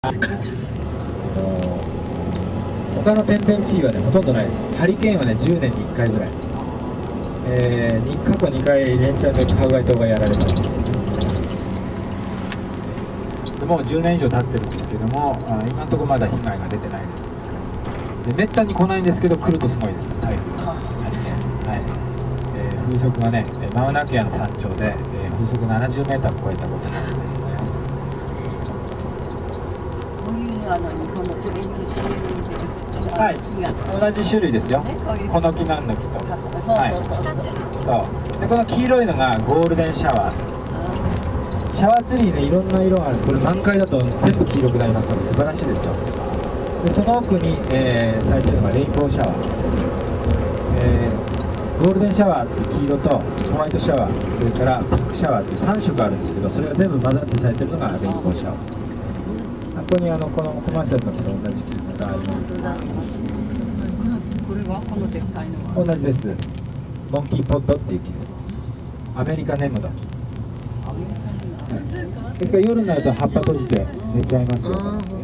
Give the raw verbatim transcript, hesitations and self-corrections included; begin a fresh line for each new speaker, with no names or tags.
他の天変地異はねほとんどないです。ハリケーンはねじゅうねんにいっかいぐらい、えー、過去にかい連チャンでカウアイ島がやられたんです。でもうじゅうねん以上経ってるんですけども、あ今のところまだ被害が出てないです。でめったに来ないんですけど来るとすごいです台風が。はい、えー、風速がねマウナケアの山頂で、えー、風速ななじゅうメーターを超えたことなんですね。
こういうあの日本のテレビ シーエム に出る違う木が、はい、
同じ種類ですよ、ね、こ, ういうこの木なんの木と。そうそうそうそう、はい、そうでこの黄色いのがゴールデンシャワー。シャワーツリーねいろんな色があるんです。これ満開だと全部黄色くなりますから素晴らしいですよ。でその奥に、えー、咲いてるのがレインボーシャワー、えー、ゴールデンシャワーって黄色とホワイトシャワー、それからピンクシャワーっていうさん色あるんですけど、それが全部混ざって咲いてるのがレインボーシャワー。ここにあのこのコマーシャルの木と同じ木があります。
これはこのでっかいのは
同じです。モンキーポッドっていう木です。アメリカネムドキ。ですから夜になると葉っぱ閉じて寝ちゃいますよ。